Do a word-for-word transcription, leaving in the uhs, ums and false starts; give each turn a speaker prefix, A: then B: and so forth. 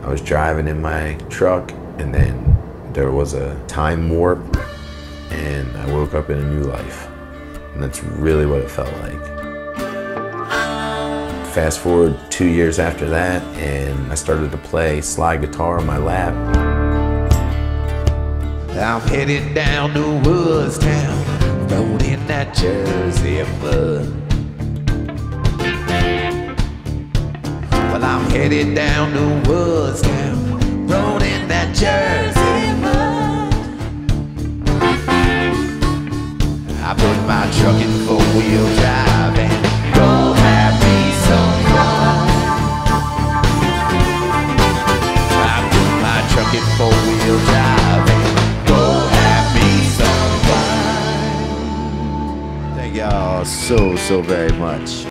A: I was driving in my truck, and then there was a time warp, and I woke up in a new life. And that's really what it felt like. Fast forward two years after that, and I started to play slide guitar on my lap.
B: I'm headed down to Woodstown, rolled in that Jersey mud. Well, I'm headed down to Woodstown, rolled in that Jersey mud. I put my truck in four-wheel drive and go have me some fun. I put my truck in four-wheel drive and go have me some fun. Thank y'all so, so very much.